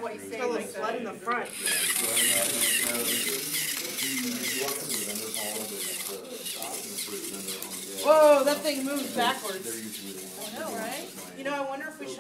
white sand. Got a little flood in the front. Whoa, that thing moves backwards. I know, right? You know, I wonder if we should